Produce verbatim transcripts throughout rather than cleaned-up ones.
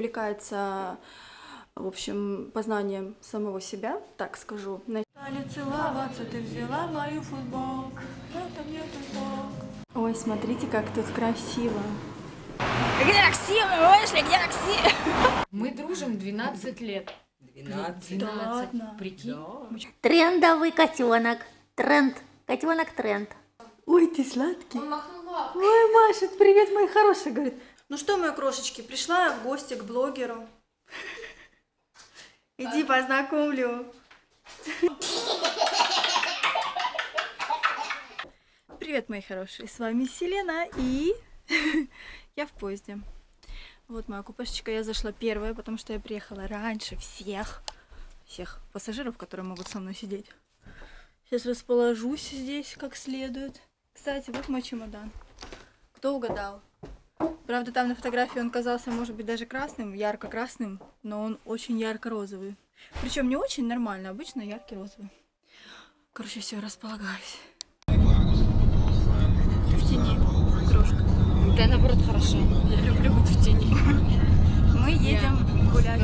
увлекается, в общем, познанием самого себя, так скажу. Начали целоваться, ты взяла мою футболку, это мне футболка. Ой, смотрите, как тут красиво. Где красиво, вышли, где красиво. Мы дружим двенадцать лет. двенадцать. Да ладно. Прикинь. Да. Трендовый котенок. Тренд. Котенок тренд. Ой, ты сладкий. Он махнул лапой. Ой, Маша, привет, мои хорошие, говорит. Ну что, мои крошечки, пришла я в гости к блогеру. Иди познакомлю. Привет, мои хорошие, с вами Селена, и я в поезде. Вот моя купешечка, я зашла первая, потому что я приехала раньше всех, всех пассажиров, которые могут со мной сидеть. Сейчас расположусь здесь как следует. Кстати, вот мой чемодан. Кто угадал? Правда, там на фотографии он казался, может быть, даже красным, ярко-красным, но он очень ярко-розовый. Причем не очень нормально, обычно яркий розовый. Короче, все, располагаюсь. Ты в тени, крошка. Да, наоборот, хорошо. Я люблю быть в тени. Мы едем гулять.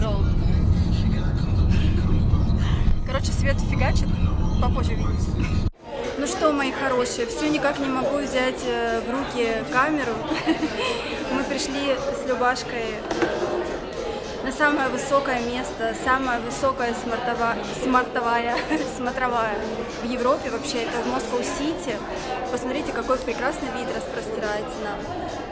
Короче, свет фигачит, попозже видите. Ну что, мои хорошие, все никак не могу взять в руки камеру. Мы пришли с Любашкой на самое высокое место, самая высокая смартовая, смартовая, смотровая в Европе, вообще это в Москва-Сити. Посмотрите, какой прекрасный вид распростирается нам.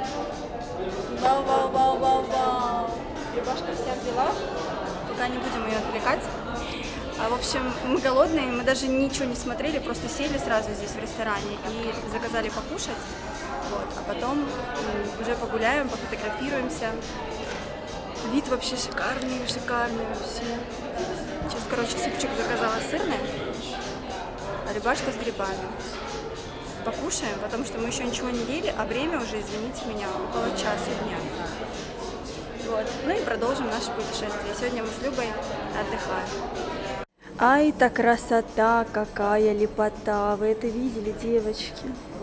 Вау-вау-вау-вау-вау. Любашка вся в делах, пока не будем ее отвлекать. А, в общем, мы голодные, мы даже ничего не смотрели, просто сели сразу здесь в ресторане и заказали покушать. Вот, а потом уже погуляем, пофотографируемся. Вид вообще шикарный, шикарный вообще. Сейчас, короче, супчик заказала сырный, а рыбашка с грибами. Покушаем, потому что мы еще ничего не ели, а время уже, извините меня, около часа дня. Вот. Ну и продолжим наше путешествие. Сегодня мы с Любой отдыхаем. Ай, та красота, какая лепота. Вы это видели, девочки?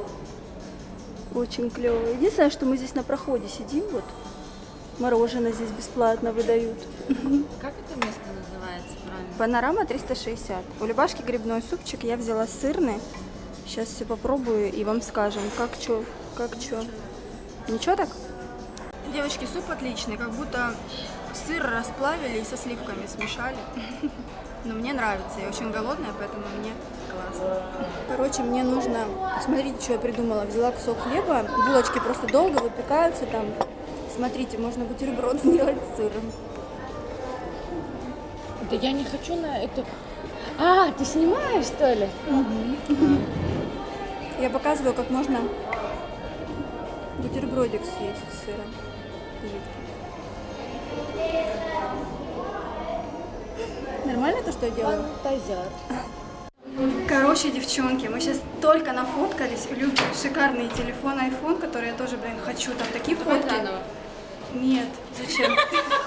Очень клево. Единственное, что мы здесь на проходе сидим, вот. Мороженое здесь бесплатно выдают. Как это место называется, правильно? Панорама триста шестьдесят. У Любашки грибной супчик, я взяла сырный. Сейчас все попробую и вам скажем, как чё, как чё. Ничего так? Девочки, суп отличный, как будто сыр расплавили и со сливками смешали. Но мне нравится, я очень голодная, поэтому мне классно. Короче, мне нужно... Смотрите, что я придумала. Взяла кусок хлеба, булочки просто долго выпекаются там. Смотрите, можно бутерброд сделать с сыром. Да я не хочу на это... А, ты снимаешь, что ли? Угу. Я показываю, как можно бутербродик съесть с сыром. Нормально то, что я делаю? Фантазер. Короче, девчонки, мы сейчас только нафоткались. У Люки шикарный телефон, айфон, который я тоже, блин, хочу. Там такие фотки. Нет, зачем?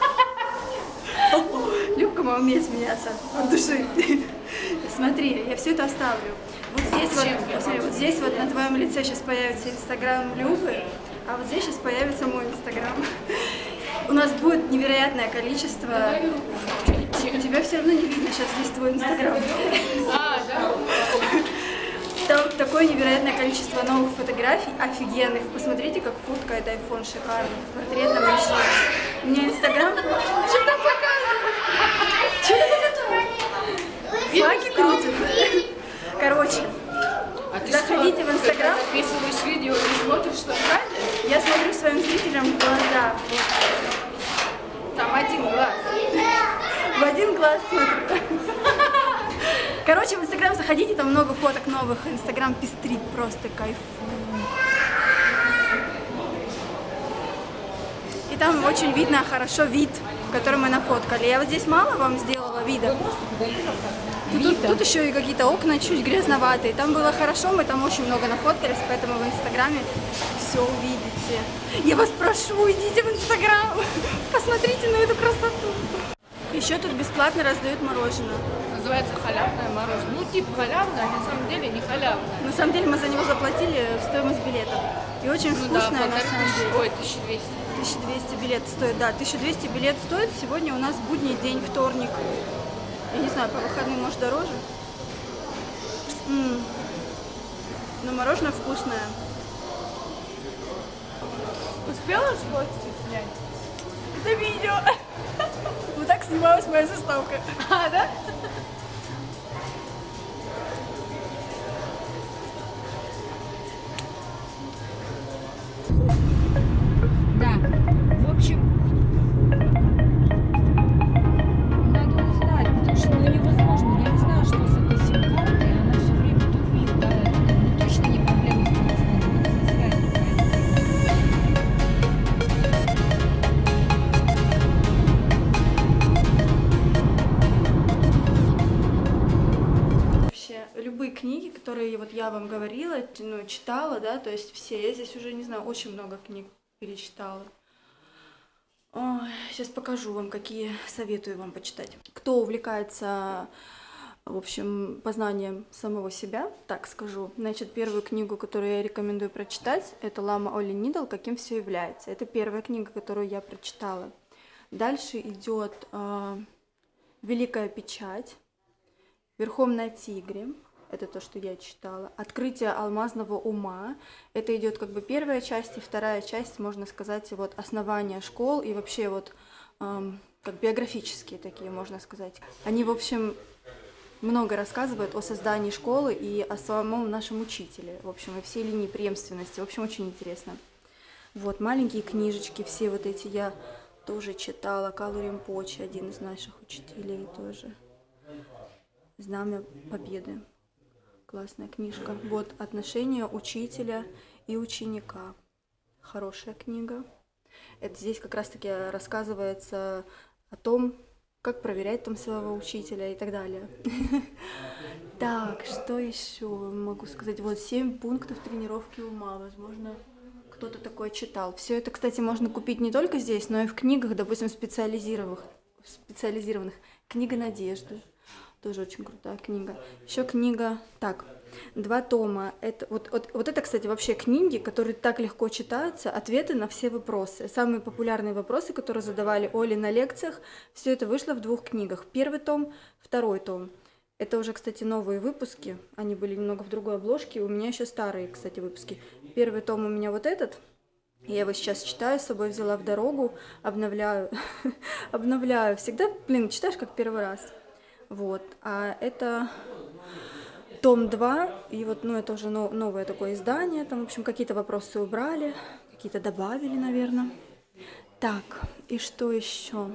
Люка моя умеет смеяться от души. Смотри, я все это оставлю. Вот здесь вот, посмотри, вот здесь вот на твоем лице сейчас появится инстаграм Любы, а вот здесь сейчас появится мой инстаграм. У нас будет невероятное количество. Тебя все равно не видно, сейчас здесь твой инстаграм. А, да? Там такое невероятное количество новых фотографий, офигенных. Посмотрите, как фоткает iPhone шикарно, в портретном режиме. У меня инстаграм... Что там показывает? Что там показывает? Флаги крутит. Короче, а ты заходите что, в инстаграм. Ты записываешь видео и смотришь, что сзади? Я смотрю своим зрителям в глаза. Там один глаз. В один глаз смотрю. Короче, в инстаграм заходите, там много фоток новых. Инстаграм пестрит, просто кайф. И там очень видно хорошо вид, который мы нафоткали. Я вот здесь мало вам сделала вида. Тут, тут еще и какие-то окна чуть грязноватые. Там было хорошо, мы там очень много нафоткались, поэтому в инстаграме все увидите. Я вас прошу, идите в инстаграм, посмотрите на эту красоту. Еще тут бесплатно раздают мороженое. Называется халявное мороженое. Ну, типа халявное, а на самом деле не халявное. На самом деле мы за него заплатили в стоимость билета. И очень Ну, вкусное, да, на самом тысяч, деле. ой, тысяча двести. тысяча двести билет стоит, да, тысяча двести билет стоит. Сегодня у нас будний день, вторник. Я не знаю, по выходным, может, дороже. М-м. Но мороженое вкусное. Успела сфоткать снять? Это видео. Вот так снималась моя заставка. А, да? Да. В общем, надо узнать, потому что ну, невозможно. Я не знаю, что с этой сим-картой. Она все время то вылетает. Ну, точно не проблема с телефоном. Это со связью какая-то. Вообще, любые книги, которые вот я вам говорила, ну, читала, да, то есть все, я здесь уже, не знаю, очень много книг перечитала. Ой, сейчас покажу вам, какие советую вам почитать. Кто увлекается, в общем, познанием самого себя, так скажу, значит, первую книгу, которую я рекомендую прочитать, это Лама Оли Нидл «Каким все является». Это первая книга, которую я прочитала. Дальше идет э, «Великая печать», «Верхом на тигре». Это то, что я читала. «Открытие алмазного ума». Это идет как бы первая часть, и вторая часть, можно сказать, вот основание школ и вообще вот эм, как биографические такие, можно сказать. Они, в общем, много рассказывают о создании школы и о самом нашем учителе. В общем, и всей линии преемственности. В общем, очень интересно. Вот, маленькие книжечки, все вот эти я тоже читала. Калу Ринпоче, один из наших учителей тоже. «Знамя Победы». Классная книжка. Вот «Отношения учителя и ученика». Хорошая книга. Это здесь как раз-таки рассказывается о том, как проверять там своего учителя и так далее. Так, что еще могу сказать? Вот семь пунктов тренировки ума. Возможно, кто-то такое читал. Все это, кстати, можно купить не только здесь, но и в книгах, допустим, специализированных. специализированных. «Книга надежды». Тоже очень крутая книга. Еще книга, так, два тома. Это, вот, вот, вот это, кстати, вообще книги, которые так легко читаются, ответы на все вопросы. Самые популярные вопросы, которые задавали Оле на лекциях, все это вышло в двух книгах. Первый том, второй том. Это уже, кстати, новые выпуски. Они были немного в другой обложке. У меня еще старые, кстати, выпуски. Первый том у меня вот этот. Я его сейчас читаю, с собой взяла в дорогу, обновляю. Обновляю. Всегда, блин, читаешь как первый раз. Вот, а это том два, и вот, ну, это уже новое такое издание, там, в общем, какие-то вопросы убрали, какие-то добавили, наверное. Так, и что еще?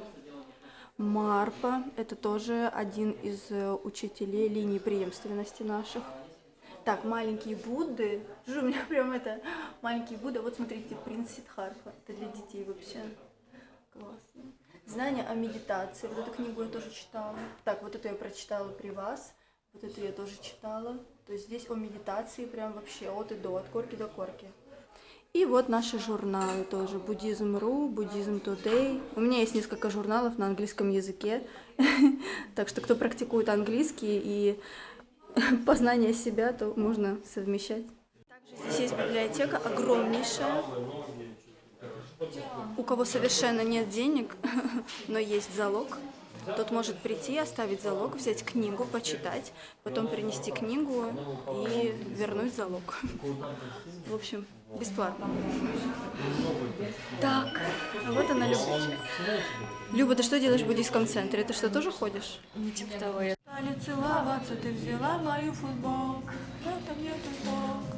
Марпа, это тоже один из учителей линии преемственности наших. Так, «Маленькие Будды», же у меня прям это, «Маленькие Будды», вот смотрите, «Принц Сиддхартха», это для детей вообще, классно. «Знания о медитации», вот эту книгу я тоже читала. Так, вот эту я прочитала при вас, вот эту я тоже читала. То есть здесь о медитации прям вообще от и до, от корки до корки. И вот наши журналы тоже, «Буддизм точка ру», «Буддизм Today». У меня есть несколько журналов на английском языке, так что кто практикует английский и познание себя, то можно совмещать. Также здесь есть библиотека огромнейшая. У кого совершенно нет денег, но есть залог, тот может прийти, оставить залог, взять книгу, почитать, потом принести книгу и вернуть залог. В общем, бесплатно. Так, вот она, Люба. Люба, ты что делаешь в буддийском центре? Ты что, тоже ходишь? Ну, типа того, я... Стали целоваться, ты взяла мою футболку. Это мне футболка.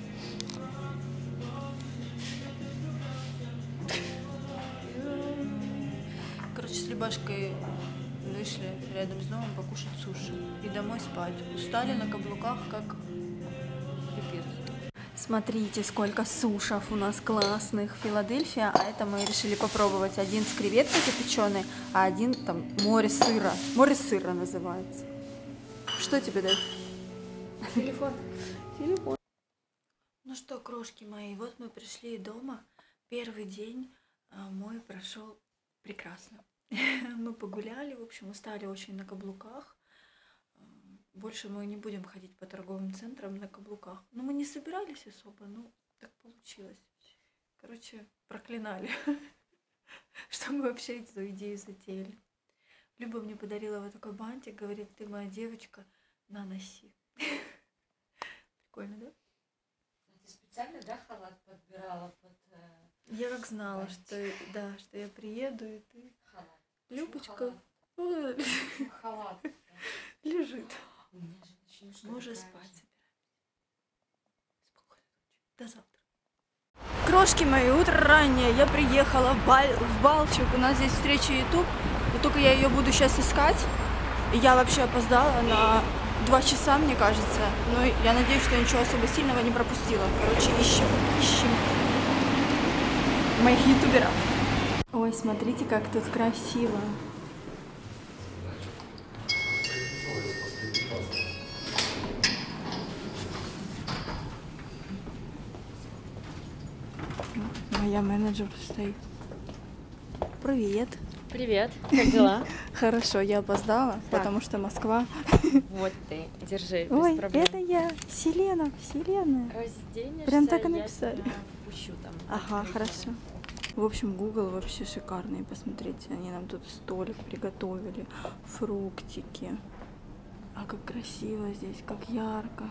Короче, с Любашкой вышли рядом с домом покушать суши и домой спать. Устали на каблуках, как пипец. Смотрите, сколько сушев у нас классных. Филадельфия, а это мы решили попробовать. Один с креветкой запеченной, а один там море сыра. Море сыра называется. Что тебе дать? Телефон. Телефон. Ну что, крошки мои, вот мы пришли дома. Первый день мой прошел прекрасно. Мы погуляли, в общем, устали очень на каблуках. Больше мы не будем ходить по торговым центрам на каблуках. Но мы не собирались особо, ну, так получилось. Короче, проклинали. что мы вообще эту идею затеяли. Люба мне подарила вот такой бантик, говорит, ты моя девочка, на, носи. Прикольно, да? Ты специально, да, халат подбирала под... Э, я как знала, бантик. что, да, что я приеду, и ты... Халат. Любочка... Халат. Халат. Лежит. У меня же начнёшь Мы уже такая спать же. собираемся. Спокойной ночи. До завтра. Крошки мои, утро раннее. Я приехала в, Баль... в Балчук. У нас здесь встреча YouTube. И только я ее буду сейчас искать. И я вообще опоздала на два часа, мне кажется. Но я надеюсь, что ничего особо сильного не пропустила. Короче, ищем, ищем моих ютуберов. Ой, смотрите, как тут красиво. Моя менеджер стоит. Привет. Привет, как дела? Хорошо, я опоздала, Так. потому что Москва. Вот ты, держи, без Ой, проблем. это я, Селена, Вселенная. Разденешься, Прям так и я написали. тебя пущу там. Ага, хорошо. В общем, Google вообще шикарный. Посмотрите, они нам тут столик приготовили, фруктики. А как красиво здесь, как ярко.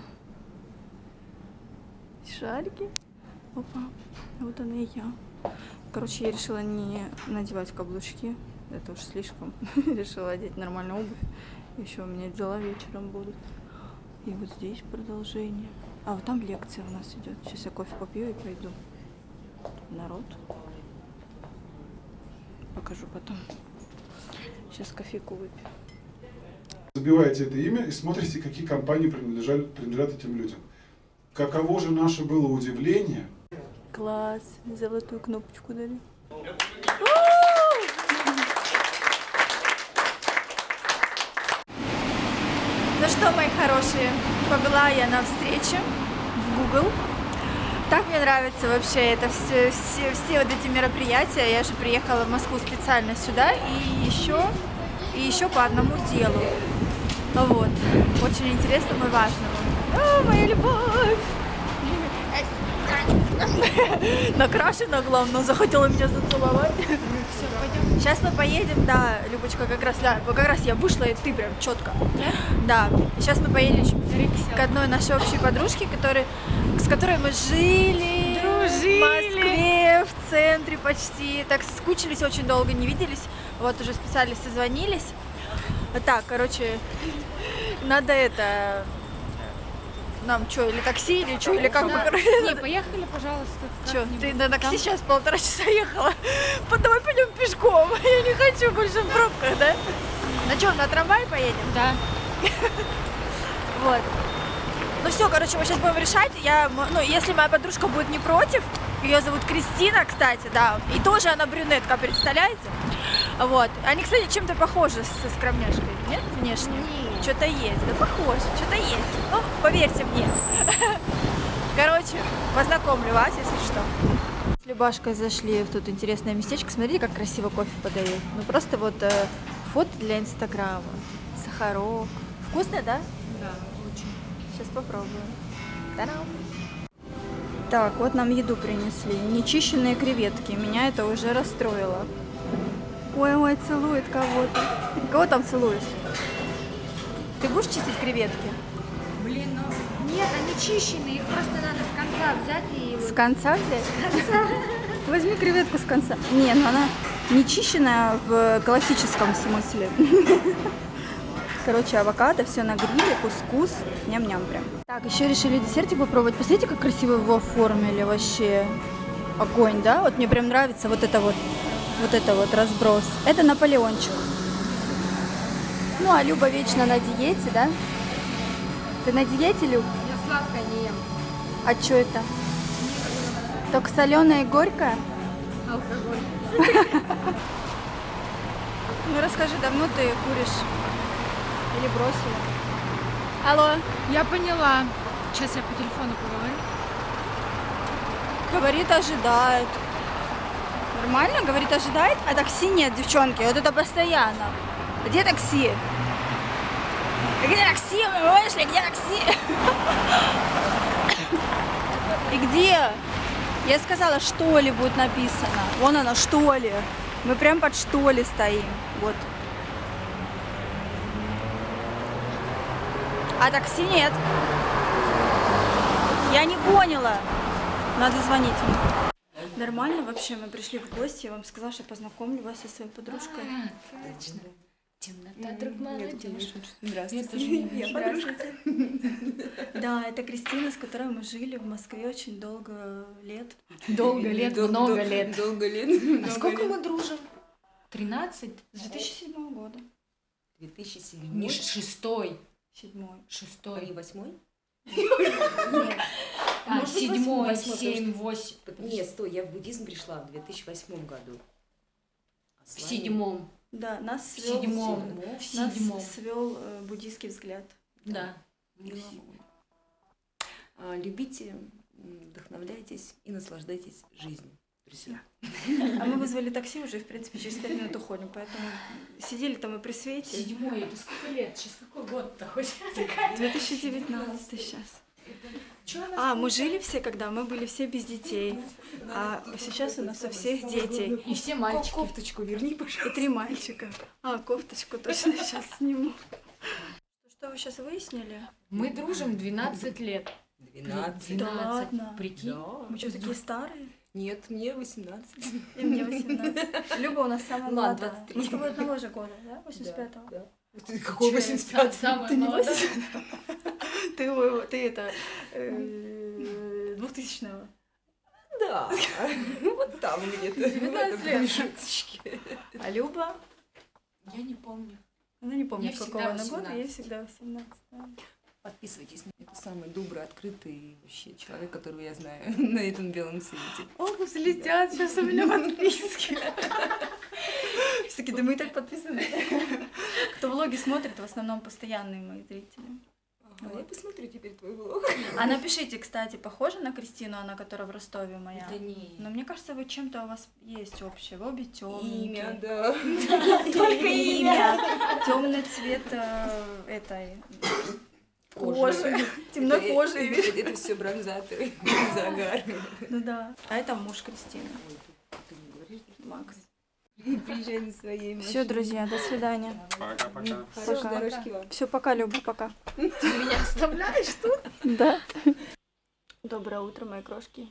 Шарики. Опа, вот она и я. Короче, я решила не надевать каблучки. Это уж слишком. Решила одеть нормальную обувь. Еще у меня дела вечером будут. И вот здесь продолжение. А вот там лекция у нас идет. Сейчас я кофе попью и пойду. Народ. Покажу потом. Сейчас кофейку выпью. Забиваете это имя и смотрите, какие компании принадлежат, принадлежат этим людям. Каково же наше было удивление. Класс. Золотую кнопочку дали. Ну что, мои хорошие, побыла я на встрече в Google. Так мне нравится вообще это все, все, все вот эти мероприятия. Я же приехала в Москву специально сюда и еще, и еще по одному делу. Вот. Очень интересному и важному. О, моя любовь! Накрашена, главное, захотела меня зацеловать. Все, пойдем. Сейчас мы поедем, да, Любочка, как раз, да, как раз я вышла, и ты прям четко. Да. Сейчас мы поедем к одной нашей общей подружке, который, с которой мы жили, Дружили. в Москве, в центре почти. Так скучились, очень долго не виделись. Вот уже специально созвонились. Так, короче, надо это... Нам что, или такси, или что, или как бы, короче, Не, поехали, пожалуйста. Че, как-нибудь. ты на такси Там- сейчас полтора часа ехала? Давай пойдем пешком. Я не хочу больше в пробках, да? На чем, на трамвай поедем? Да. Вот. Ну все, короче, мы сейчас будем решать. Я, м- ну, если моя подружка будет не против, ее зовут Кристина, кстати, да. И тоже она брюнетка, представляете? Вот. Они, кстати, чем-то похожи со скромняшкой, нет, внешне? Нет. Что-то есть, да похоже, что-то есть. Ну, поверьте мне. Короче, познакомлю вас, если что. С Любашкой зашли в тут интересное местечко. Смотрите, как красиво кофе подают. Ну, просто вот э, фото для Инстаграма. Сахарок. Вкусно, да? Да, очень. Сейчас попробуем. Та-дам! Так, вот нам еду принесли. Нечищенные креветки. Меня это уже расстроило. Ой, ой, целует кого-то. Кого там целуешь? Ты будешь чистить креветки? Блин, ну нет, они чищенные, их просто надо с конца взять и... С конца взять? Возьми креветку с конца. Не, ну она не чищенная в классическом смысле. Короче, авокадо, все на гриле, кускус. Ням-ням прям. Так, еще решили десертик попробовать. Посмотрите, как красиво его оформили. Вообще огонь, да? Вот мне прям нравится вот это вот, вот это вот разброс. Это Наполеончик. Ну, а Люба вечно на диете, да? Ты на диете, Люб? Я сладкое не ем. А что это? Только соленое и горькое? Алкоголь. Ну расскажи, давно ты куришь? Или бросила? Алло, Я поняла. Сейчас я по телефону поговорю. говорит, ожидает. Нормально? Говорит, ожидает? А такси нет, девчонки, вот это постоянно. Где такси? Где такси? Вы вышли? Где такси? И где? Я сказала, что ли будет написано. Вон оно, что ли. Мы прям под штоле стоим. Вот. А такси нет. Я не поняла. Надо звонить ему. Нормально вообще, мы пришли в гости, я вам сказала, что познакомлю вас со своей подружкой. А, точно. Темнота, друг молодежь. Здравствуйте. Я подружка. Да, это Кристина, с которой мы жили в Москве очень долго лет. Долго лет, много лет. Долго лет. А сколько мы дружим? тринадцать? С две тысячи седьмого года. две тысячи Не, седьмой. ш- шестой. Седьмой. А Шестой. не восьмой? А, Может быть, седьмой, восьмой, семь, восемь. Нет, стой, я в буддизм пришла в две тысячи восьмом году. А с В вами- седьмом. Да, нас В свел, седьмом. В нас седьмом. свел э, буддийский взгляд. Да. Мило. А, Любите, м, вдохновляйтесь и наслаждайтесь жизнью, друзья. А мы вызвали такси уже, в принципе, через пять минут уходим, поэтому сидели там и при свете. Седьмой, это сколько лет? Сейчас какой год-то хоть? две тысячи девятнадцатый сейчас. Чё у нас А, мы жили все, когда мы были все без детей, а сейчас у нас у всех дети. И все мальчики. Кофточку верни, пожалуйста. И три мальчика. А, кофточку точно сейчас сниму. Что вы сейчас выяснили? Мы дружим двенадцать лет. двенадцать. Да ладно? Прикинь. Да. Мы что, такие старые? Нет, мне восемнадцать. И мне восемнадцать. Люба у нас самая Ладно, молодая. двадцать три. Мы с тобой одного же года, да? восемьдесят пятого. Да. Ты какой восемьдесят Са- пятый? Самая молодая. Ты, ой, ты это... э, двухтысячного. Да. Вот там где-то. в девятнадцать этом лет. промежуточке. А Люба? Я не помню. Она не помнит, Мне всегда какого она года, ей восемнадцать. всегда восемнадцать. Да. Подписывайтесь. Это самый добрый, открытый вообще человек, которого я знаю на этом белом свете. Ох, взлетят сейчас у меня подписки. Все таки, да мы и так подписаны. Кто влоги смотрит, в основном постоянные мои зрители. Ага, я посмотрю теперь твой влог. А напишите, кстати, похожа на Кристину, она, которая в Ростове моя? Да не. Но мне кажется, вы чем-то у вас есть общее. Вы обе темные. Имя, да. Только имя. Темный цвет э, этой кожи. Темнокожий. Это, это, все бронзаторы, загар. Ну да. А это муж Кристины. Ты не говоришь? Макс. Приезжай на своей машине. Все, друзья, до свидания. Пока-пока. Хорошей Пока. дорожки вам. Все, пока, Люба, пока. Меня оставляешь тут? Да. Доброе утро, мои крошки.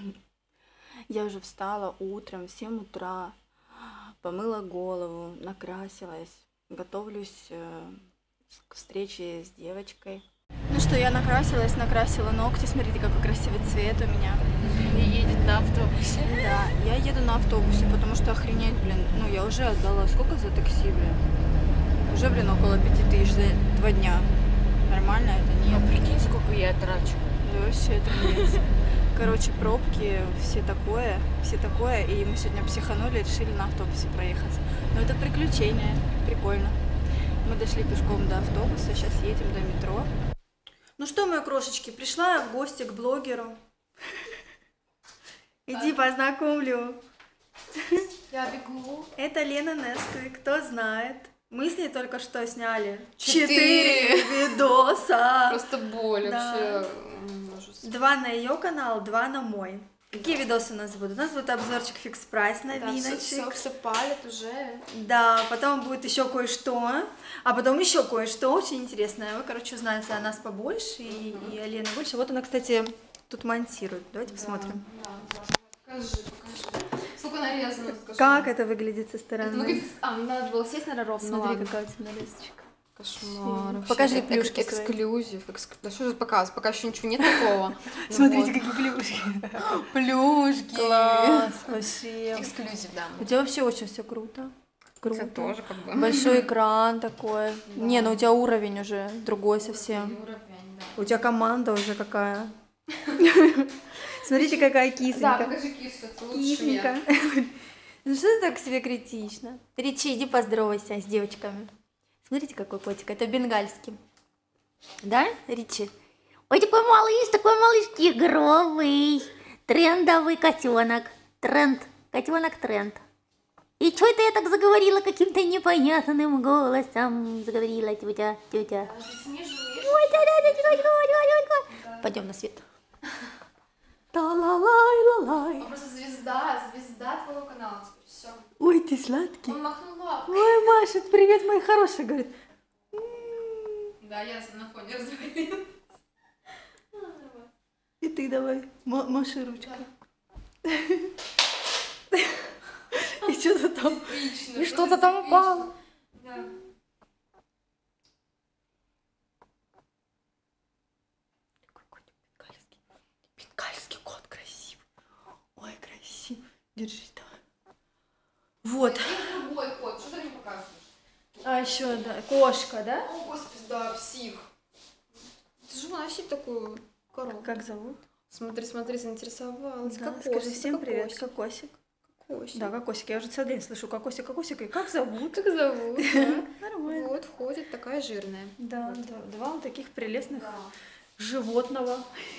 Я уже встала утром в семь утра, помыла голову, накрасилась, готовлюсь э, к встрече с девочкой. Ну что, я накрасилась, накрасила ногти. Смотрите, какой красивый цвет у меня. Не едет на автобусе. Да, я еду на автобусе, потому что охренеть, блин. Ну, я уже отдала. Сколько за такси, блин? Уже, блин, около пяти тысяч за два дня. Нормально это? Нет. А прикинь, сколько я трачу. Да, вообще это нет. Короче, пробки, все такое, все такое. И мы сегодня психанули, решили на автобусе проехать. Но это приключение, прикольно. Мы дошли пешком до автобуса, сейчас едем до метро. Ну что, мои крошечки, пришла я в гости к блогеру. Иди познакомлю. Я бегу. Это Лена Несквик, кто знает. Мы с ней только что сняли Четыре. четыре видоса. Просто боль Да. вообще. м, ужас. Два на ее канал, два на мой. Какие видосы у нас будут? У нас будет обзорчик фикс прайс новиночек. все палят уже. Да, потом будет еще кое-что, а потом еще кое-что очень интересное. Вы, короче, узнаете о нас побольше и, и о Лене больше. Вот она, кстати, тут монтирует. Давайте посмотрим. Да, да. Покажи, покажи. Сколько нарезано, покажи. Как это выглядит со Это стороны? выглядит... А, надо было сесть, наверное, ровно. Смотри, ладно. какая у тебя нарезочка. Кошмар. вообще. Покажи Эк- плюшки свои. Эксклюзив. экск- Да что же показывать? Пока еще ничего нет такого. Ну Смотрите, вот. какие плюшки. Плюшки. Класс, вообще. Эксклюзив, да. У тебя вообще очень все круто. Круто. Это тоже как бы. Большой экран такой. Не, ну у тебя уровень уже другой совсем. Уровень, да. У тебя команда уже какая. Смотрите, какая Да, кисонька. покажи кису, это лучше, чем я. Кисонька. Ну что ты так к себе критично? Ричи, иди поздоровайся с девочками. Смотрите, какой котик. Это бенгальский. Да, Ричи? Ой, такой малыш, такой малыш тигровый, трендовый котенок. Тренд, котенок тренд. И что это я так заговорила каким-то непонятным голосом? Заговорила тетя, тетя. Ой, пойдем на свет. Та-ла-лай-ла-лай. Просто звезда, звезда твоего канала теперь, все. Ой, ты сладкий. Он махнул лапкой. Ой, машет, привет, мои хорошие, говорит. Да, я на фоне развалилась. И ты давай, ма- маши ручкой. И что-то там, и что-то там упало. Да. Бенгальский кот красивый. Ой, красивый. Держись, давай. Вот. Другой кот, что ты мне показываешь? А еще, да, кошка, да? О, господи, да, псих. Ты же носить такую корову. Как зовут? Смотри, смотри, заинтересовалась. Да, Кокосик, скажи всем привет, кокосик. кокосик. Кокосик. Да, кокосик, я уже целый день слышу кокосик, кокосик, и как зовут? Как зовут? Да. Нормально. Вот, ходит такая жирная. Да, да, два вот таких прелестных животного.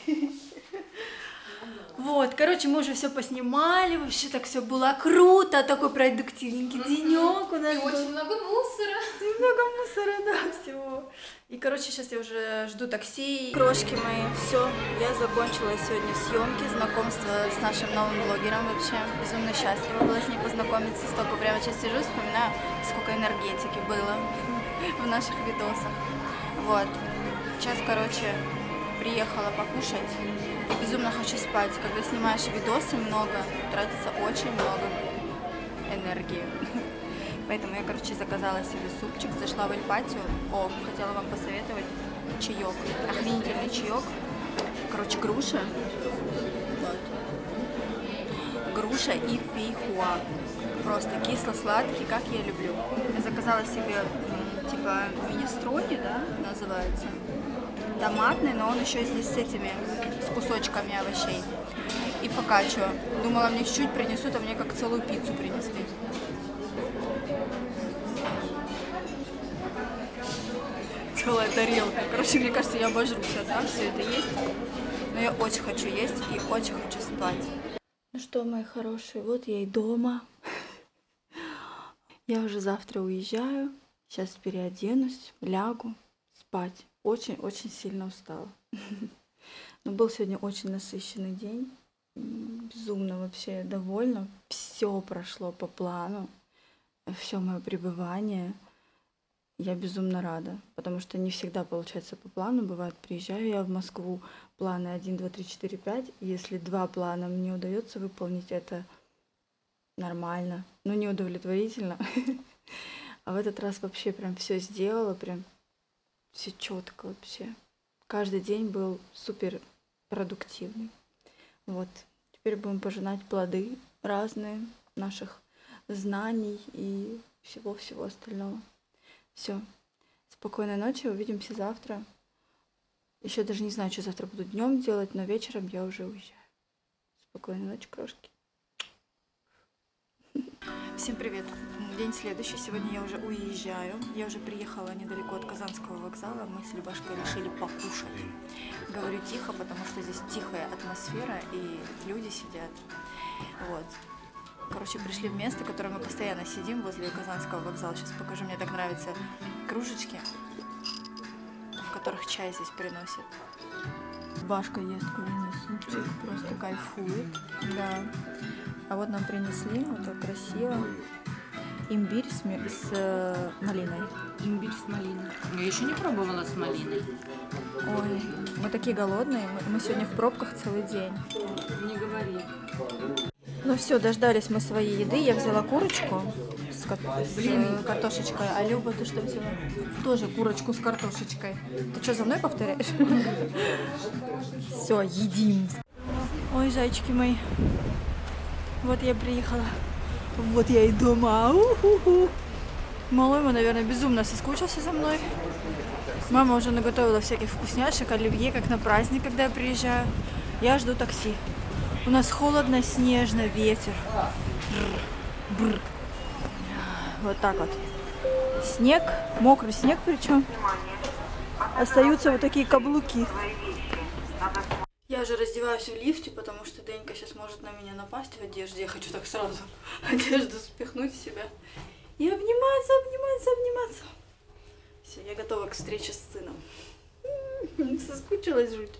Вот, короче, мы уже все поснимали, вообще так все было круто, такой продуктивненький денек у нас И был. очень много мусора. Много мусора, да, всего. И, короче, сейчас я уже жду такси. Крошки мои, все, я закончила сегодня съемки, знакомство с нашим новым блогером вообще. Безумно счастлива была с ней познакомиться. Столько прямо сейчас сижу, вспоминаю, сколько энергетики было в наших видосах. Вот. Сейчас, короче, приехала покушать. И безумно хочу спать. Когда снимаешь видосы много, тратится очень много энергии. Поэтому я, короче, заказала себе супчик, зашла в Эльпатию. О, хотела вам посоветовать чаек. Охренительный чаек. Короче, груша. Вот. Груша и фейхуа. Просто кисло-сладкий, как я люблю. Я заказала себе м, типа минестрони, да, называется. Томатный, но он еще здесь с этими, с кусочками овощей. И фокаччо. Думала, мне чуть-чуть принесут, а мне как целую пиццу принесли. Целая тарелка. Короче, мне кажется, я обожрусь, да, все это есть. Но я очень хочу есть и очень хочу спать. Ну что, мои хорошие, вот я и дома. Я уже завтра уезжаю. Сейчас переоденусь, лягу спать. Очень-очень сильно устала. Но был сегодня очень насыщенный день. Безумно вообще довольна. Все прошло по плану. Все мое пребывание. Я безумно рада, потому что не всегда получается по плану. Бывает, приезжаю я в Москву, планы один, два, три, четыре, пять. Если два плана мне удается выполнить, это нормально, но не удовлетворительно. А в этот раз вообще прям все сделала, прям все четко вообще. Каждый день был супер продуктивный. Вот. Теперь будем пожинать плоды разные наших знаний и всего-всего остального. Все. Спокойной ночи, увидимся завтра. Еще даже не знаю, что завтра буду днем делать, но вечером я уже уезжаю. Спокойной ночи, крошки. Всем привет. День следующий. Сегодня я уже уезжаю. Я уже приехала недалеко от Казанского вокзала. Мы с Любашкой решили покушать. Говорю тихо, потому что здесь тихая атмосфера и люди сидят. Вот. Короче, пришли в место, в котором мы постоянно сидим, возле Казанского вокзала. Сейчас покажу. Мне так нравятся кружечки, в которых чай здесь приносят. Башка ест куриный супчик, просто кайфует. Да. А вот нам принесли, вот так красиво, имбирь с, с э, малиной. Имбирь с малиной. Я еще не пробовала с малиной. Ой, мы такие голодные, мы, мы сегодня в пробках целый день. Не говори. Ну все, дождались мы своей еды. Я взяла курочку с, ка- с э, картошечкой. А Люба, ты что взяла? Тоже курочку с картошечкой. Ты что, за мной повторяешь? Все, едим. Ой, зайчики мои. Вот я приехала. Вот я и дома. У-ху-ху. Малой мой, наверное, безумно соскучился за мной. Мама уже наготовила всяких вкусняшек, оливье, как на праздник, когда я приезжаю. Я жду такси. У нас холодно, снежно, ветер. Бррр, бррр. Вот так вот. Снег, мокрый снег причем. Остаются вот такие каблуки. Я уже раздеваюсь в лифте, потому что Денька сейчас может на меня напасть в одежде. Я хочу так сразу одежду спихнуть в себя. И обниматься, обниматься, обниматься. Все, я готова к встрече с сыном. Соскучилась жуть.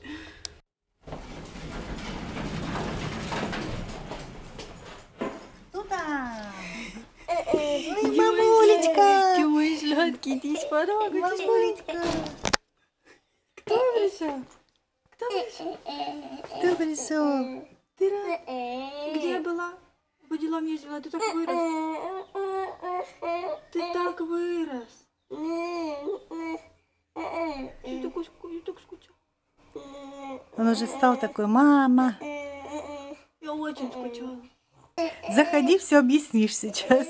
Туда! Иди с порога, Мамулечка. Кто пришел? Кто пришел? Кто пришел? Ты рад? Где была? По делам ездила, ты так вырос. Ты так вырос. Я так, я так скучала. Он уже стал такой: мама. Я очень скучала. Заходи, все объяснишь сейчас.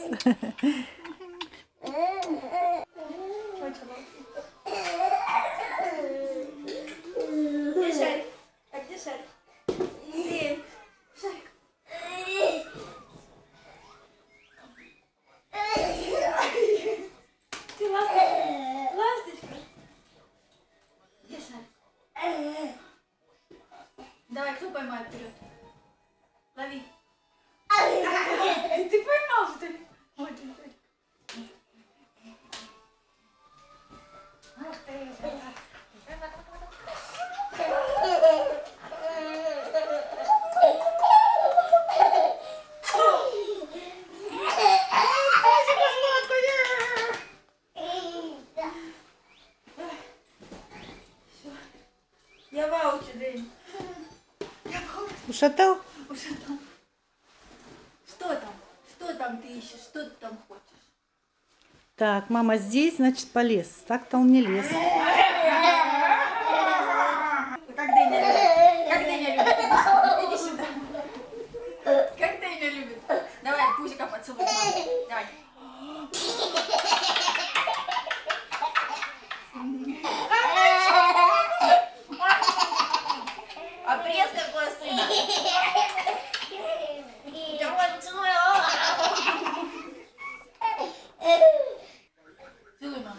Где шарик? А где шарик? Где? Шарик. Ты ласточка? Ласточка? Где шарик? Давай, кто поймает вперед? Лови. Ты поймал, что ли? Вот он. Я в ауте, Дэнь. Ушатал? Ушатал. Что там? Что там ты ищешь? Что ты там хочешь? Так, мама здесь, значит, полез. Так-то он не лез. Как Дэня любит? Как Дэня любит? Иди сюда. Иди сюда. Как Дэня любит? Давай, пузика поцелуй, мама. Давай. Обрез какой сына. Давай, целуй. Целуй, мама.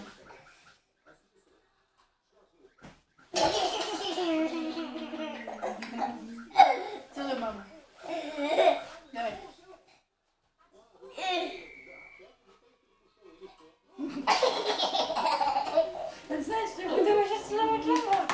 Целуй, мама. Давай. Знаешь, что я буду сейчас целовать маму?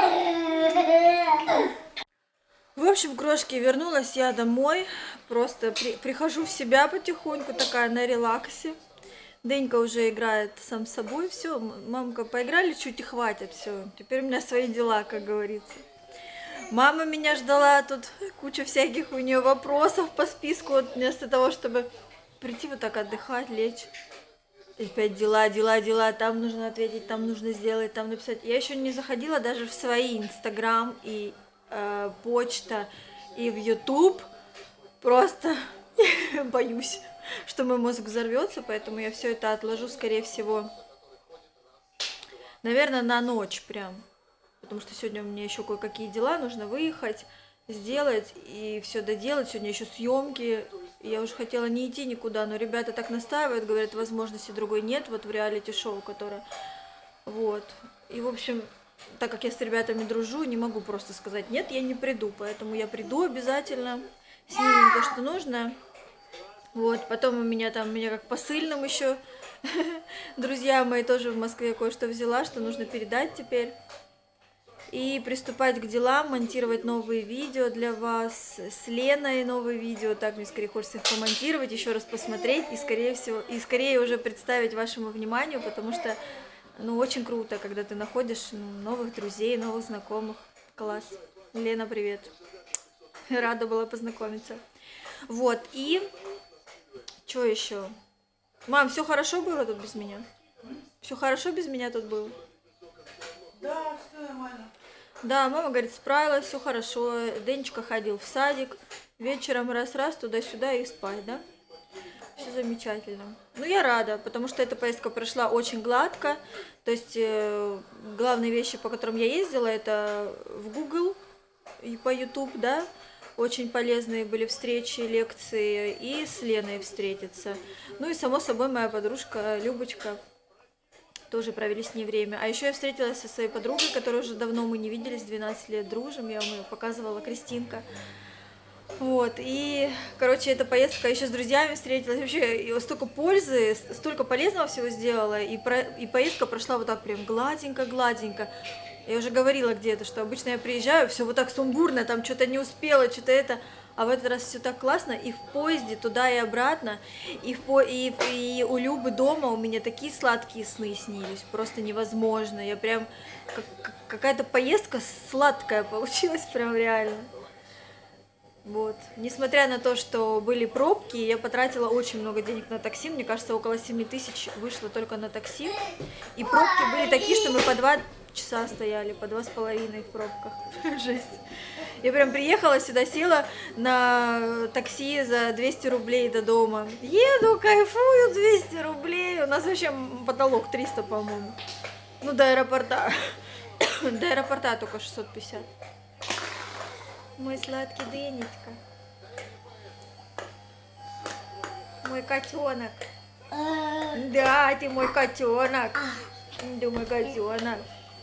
В общем, крошки, вернулась я домой. Просто при, прихожу в себя потихоньку, такая на релаксе. Денька уже играет сам с собой. Все, мамка, поиграли чуть и хватит. Все, теперь у меня свои дела, как говорится. Мама меня ждала, тут куча всяких у нее вопросов по списку. Вот вместо того, чтобы прийти вот так отдыхать, лечь. И опять дела, дела, дела. Там нужно ответить, там нужно сделать, там написать. Я еще не заходила даже в свои Инстаграм и э, почта, и в Ютуб. Просто боюсь, что мой мозг взорвется, поэтому я все это отложу, скорее всего, наверное, на ночь прям. Потому что сегодня у меня еще кое-какие дела, нужно выехать, сделать и все доделать. Сегодня еще съемки. Я уже хотела не идти никуда, но ребята так настаивают, говорят, возможности другой нет, вот в реалити-шоу, которое... Вот. И, в общем, так как я с ребятами дружу, не могу просто сказать, нет, я не приду. Поэтому я приду обязательно, снимем то, что нужно. Вот, потом у меня там, меня как посыльным еще, друзья мои тоже в Москве кое-что взяла, что нужно передать теперь. И приступать к делам, монтировать новые видео для вас, с Леной новые видео, так мне скорее хочется их помонтировать, еще раз посмотреть и скорее всего, и скорее уже представить вашему вниманию, потому что, ну, очень круто, когда ты находишь ну, новых друзей, новых знакомых. Класс. Лена, привет. Рада была познакомиться. Вот, и что еще? Мам, все хорошо было тут без меня? Все хорошо без меня тут было? Да, все нормально. Да, мама говорит, справилась, все хорошо. Денечка ходил в садик, вечером раз-раз туда-сюда и спать, да? Все замечательно. Ну, я рада, потому что эта поездка прошла очень гладко. То есть, э, главные вещи, по которым я ездила, это в Google и по YouTube, да? Очень полезные были встречи, лекции, и с Леной встретиться. Ну и, само собой, моя подружка Любочка. Тоже провели с ней время. А еще я встретилась со своей подругой, которой уже давно мы не виделись, двенадцать лет дружим. Я вам ее показывала, Кристинка. Вот, и, короче, эта поездка еще с друзьями встретилась. Вообще, столько пользы, столько полезного всего сделала. И, про... и поездка прошла вот так прям гладенько-гладенько. Я уже говорила где-то, что обычно я приезжаю, все вот так сумбурно, там что-то не успела, что-то это... А в этот раз все так классно, и в поезде туда и обратно, и, в по... и, и у Любы дома у меня такие сладкие сны снились, просто невозможно. Я прям, как... какая-то поездка сладкая получилась, прям реально. Вот. Несмотря на то, что были пробки, я потратила очень много денег на такси, мне кажется, около семи тысяч вышло только на такси. И пробки были такие, что мы по два часа стояли, по два с половиной в пробках. Жесть. Я прям приехала сюда, села на такси за двести рублей до дома. Еду, кайфую, двести рублей. У нас вообще потолок триста, по-моему. Ну, до аэропорта. До аэропорта только шестьсот пятьдесят. Мой сладкий Денечка. Мой котенок. Да, ты мой котенок. Да, мой котенок.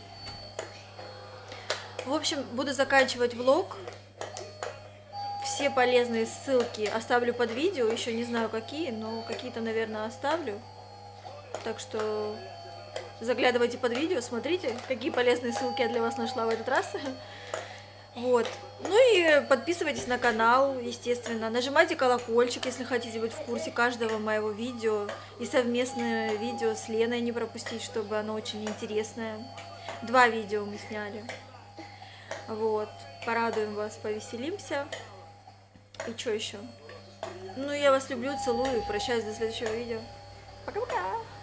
В общем, буду заканчивать влог. Все полезные ссылки оставлю под видео. Еще не знаю какие, но какие-то, наверное, оставлю. Так что заглядывайте под видео, смотрите, какие полезные ссылки я для вас нашла в этот раз. Вот. Ну и подписывайтесь на канал, естественно. Нажимайте колокольчик, если хотите быть в курсе каждого моего видео. И совместное видео с Леной не пропустить, чтобы оно очень интересное. Два видео мы сняли. Вот. Порадуем вас, повеселимся. И что еще? Ну, я вас люблю, целую. Прощаюсь до следующего видео. Пока-пока!